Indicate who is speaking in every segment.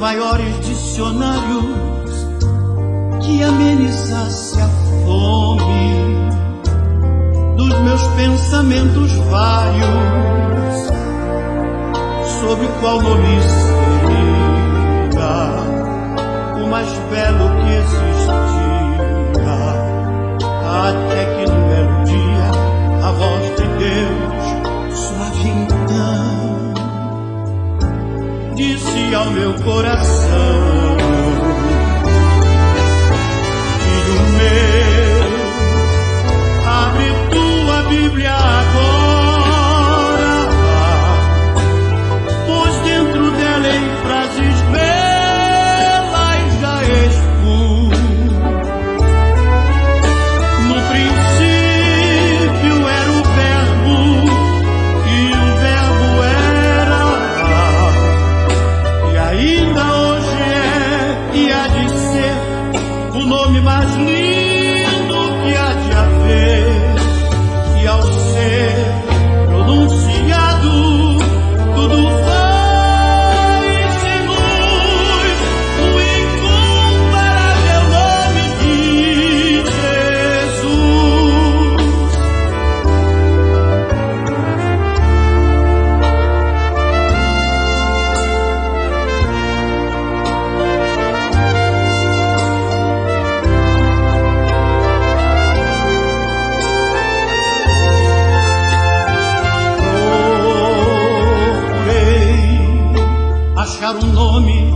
Speaker 1: maiores dicionários que amenizasse a fome dos meus pensamentos vários, sob qual nome seria o mais belo que existia, até que no belo dia a voz de Deus, suave então, disse ao meu coração: filho meu, abre tua Bíblia agora, pois dentro dela em frases belas já expus. No princípio era o Verbo, e o Verbo era, e ainda hoje é, e há de ser, o nome mais lindo que há de haver. E ao ser pronunciado, tudo faz-se luz, o incomparável nome de Jesus. Achar um nome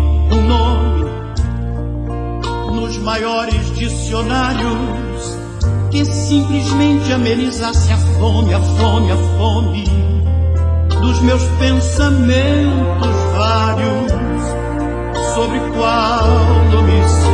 Speaker 1: nos maiores dicionários que simplesmente amenizasse a fome dos meus pensamentos vários, sobre qual nome